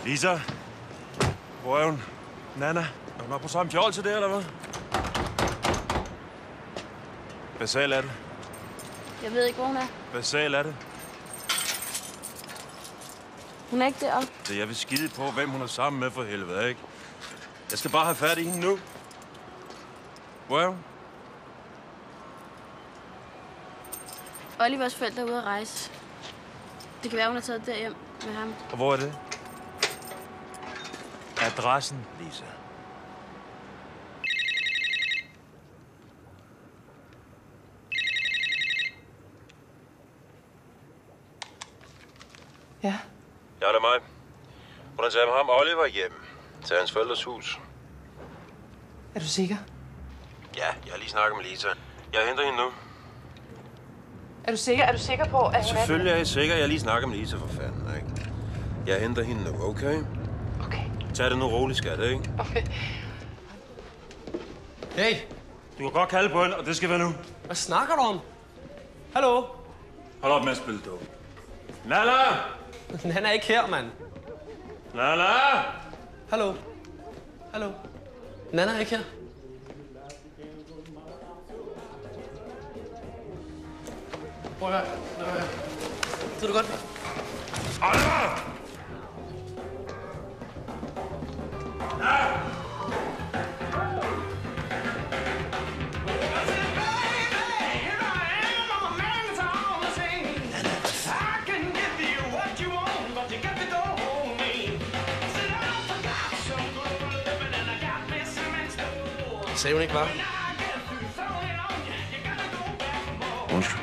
Lisa? Hvor er hun? Nana? Er hun nok på samme fjol til det, eller hvad? Basal er det. Jeg ved ikke, hvor hun er. Basal er det. Hun er ikke deroppe. Så jeg vil skide på, hvem hun er sammen med for helvede, ikke? Jeg skal bare have fat i hende nu. Hvor er hun? Olivers forældre er ude at rejse. Det kan være, hun har taget derhjem med ham. Og hvor er det? Adressen, Lisa. Ja. Ja, det er mig. Hun har taget med ham Oliver hjem til hans forældres hus. Er du sikker? Ja, jeg har lige snakket med Lisa. Jeg henter hende nu. Er du sikker? Er du sikker på, at hun Selvfølgelig er jeg sikker. Jeg har lige snakket med Lisa for fanden, ikke? Jeg henter hende nu, okay? Okay. Tag det nu roligt, skat, ikke? Okay. Hey, Du kan godt kalde på hende, og det skal være nu. hvad snakker du om? Hallo? Hold op med at spille dog. Nala! Han er ikke her, mand. Nala! Hallo? Hallo? Nana er ikke her. Prøv at høre. Det er du godt. Oliver! Sagde hun ikke, var? Undskyld.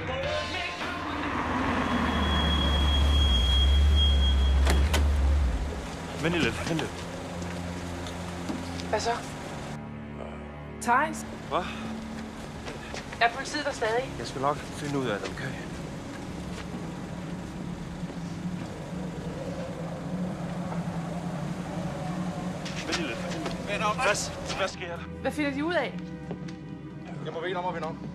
Vent lige lidt, vent lidt. Hvad så? Thijs? Hvad? Er politiet der stadig? Jeg skal nok finde ud af det, okay? Vent lige lidt. Hvad sker der? Hvad finder de ud af? Jeg må vende om og vende om.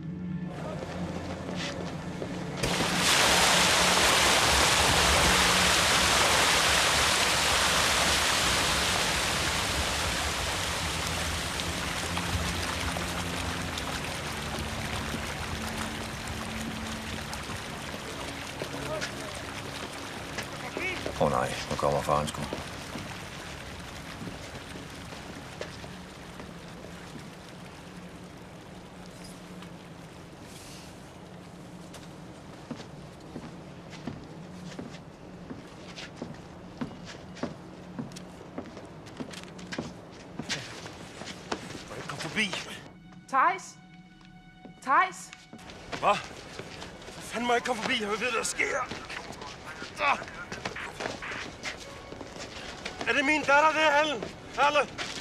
Nej, nu kommer faren sgu. Kom forbi. Thijs? Thijs? Hvad? Hvad fanden må jeg ikke komme forbi? Jeg vil vide, hvad der sker. Ah! Er det min datter, det er Hallen? Halle?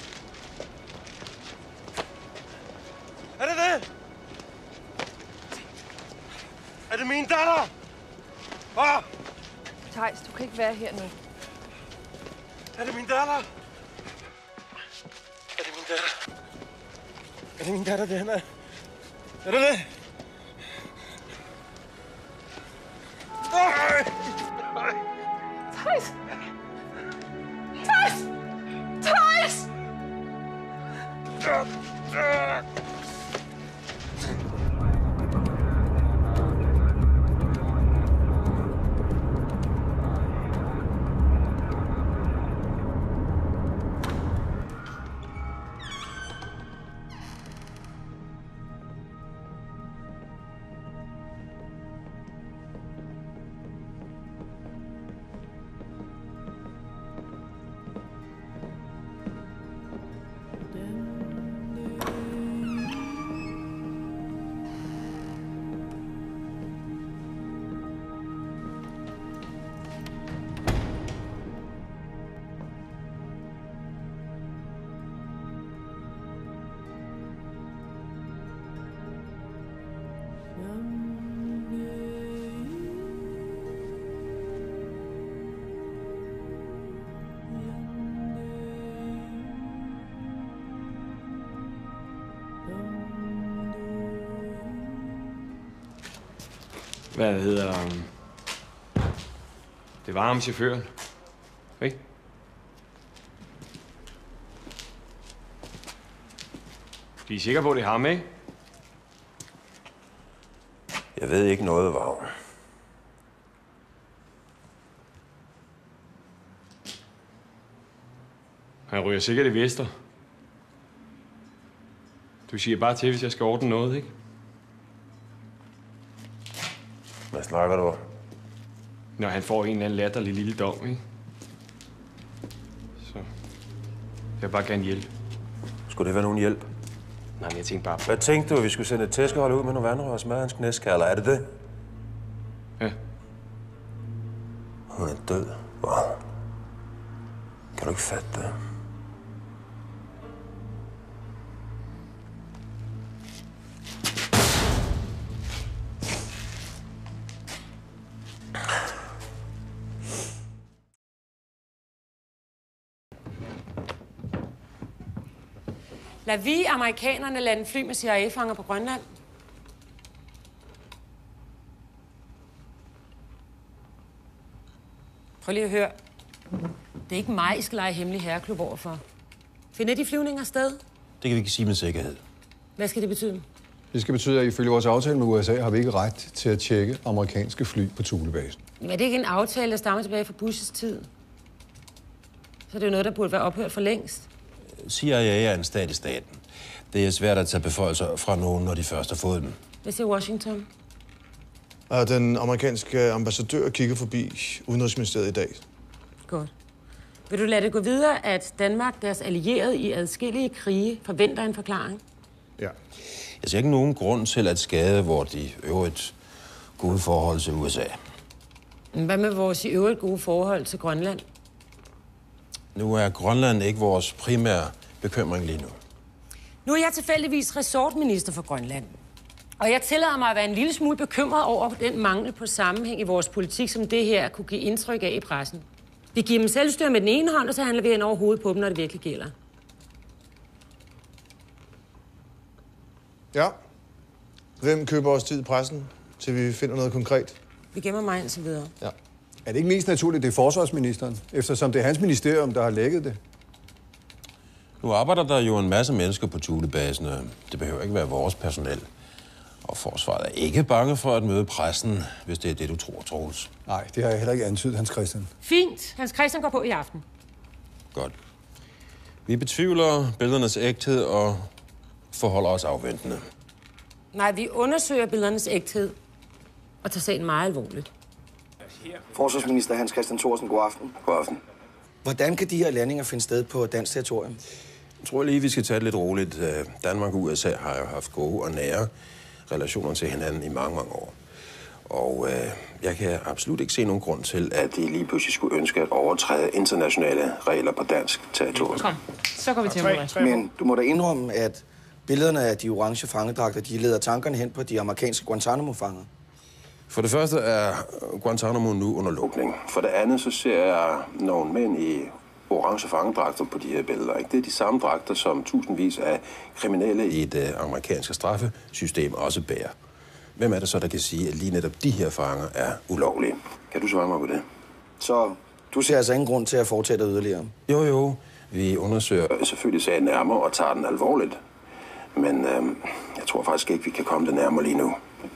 Er det det? Er det min datter? Ah! Thijs, du kan ikke være her nu. Er det min datter? Er det min datter? Er det min datter, det er? Er det det? Thijs! Thijs! Thijs! Hvad hedder... Det var ham, chaufføren. Ikke? Vi er sikre på, at det er ham, ikke? Jeg ved ikke noget, Vagn. Han ryger sikkert i Vester. Du siger bare til, hvis jeg skal ordne noget, ikke? Hvad snakker du om? Når han får en eller anden latterlig lille dom, ikke? Så jeg vil bare gerne hjælpe. Skulle det være nogen hjælp? Nej, men jeg tænkte bare... Hvad tænkte du, at vi skulle sende et tæskehold ud med nogle vandrør og smadre hans knæskaller? Er det det? Ja. Hun er død. Wow. Kan du ikke fatte det? Lad vi amerikanerne lande fly med CIA-fanger på Grønland? Prøv lige at høre. Det er ikke mig, I skal lege hemmelig herreklub overfor. Finder de flyvninger sted? Det kan vi ikke sige med sikkerhed. Hvad skal det betyde? Det skal betyde, at ifølge vores aftale med USA har vi ikke ret til at tjekke amerikanske fly på Thulebasen. Men er det ikke en aftale, der stammer tilbage fra Bushes tid? Så er det jo noget, der burde være ophørt for længst. CIA er en stat i staten. Det er svært at tage beføjelser fra nogen, når de først har fået dem. Hvad siger Washington? Og den amerikanske ambassadør kigger forbi Udenrigsministeriet i dag. Godt. Vil du lade det gå videre, at Danmark, deres allierede i adskillige krige, forventer en forklaring? Ja. Jeg ser ikke nogen grund til at skade vores i øvrigt gode forhold til USA. Hvad med vores i øvrigt gode forhold til Grønland? Nu er Grønland ikke vores primære bekymring lige nu. Nu er jeg tilfældigvis resortminister for Grønland. Og jeg tillader mig at være en lille smule bekymret over den mangel på sammenhæng i vores politik, som det her kunne give indtryk af i pressen. Vi giver dem selvstyre med den ene hånd, og så handler vi ind over hovedet på dem, når det virkelig gælder. Ja. Hvem køber os tid i pressen, til vi finder noget konkret? Vi gemmer mig indtil videre. Ja. Er det ikke mest naturligt, det er forsvarsministeren, eftersom det er hans ministerium, der har lækket det? Nu arbejder der jo en masse mennesker på Thulebasen. Det behøver ikke være vores personel. Og forsvaret er ikke bange for at møde pressen, hvis det er det, du tror, Troels. Nej, det har jeg heller ikke antydet, Hans Christian. Fint. Hans Christian går på i aften. Godt. Vi betvivler billedernes ægthed og forholder os afventende. Nej, vi undersøger billedernes ægthed og tager sagen meget alvorligt. Forsvarsminister Hans Christian Thorsen, god aften. God aften. Hvordan kan de her landinger finde sted på dansk territorium? Jeg tror lige, vi skal tage det lidt roligt. Danmark og USA har jo haft gode og nære relationer til hinanden i mange, mange år. Og jeg kan absolut ikke se nogen grund til, at de lige pludselig skulle ønske at overtræde internationale regler på dansk territorium. Kom, så går vi til Men du må da indrømme, at billederne af de orange fangedragter, de leder tankerne hen på de amerikanske Guantanamo-fanger. For det første er Guantanamo nu under lukning. For det andet så ser jeg nogle mænd i orange fangedragter på de her billeder. Ikke? Det er de samme dragter, som tusindvis af kriminelle i det amerikanske straffesystem også bærer. Hvem er det så, der kan sige, at lige netop de her fanger er ulovlige? Kan du svare mig på det? Så du ser altså ingen grund til at fortsætte yderligere? Jo. Vi undersøger selvfølgelig sagen nærmere og tager den alvorligt. Men jeg tror faktisk ikke, vi kan komme det nærmere lige nu.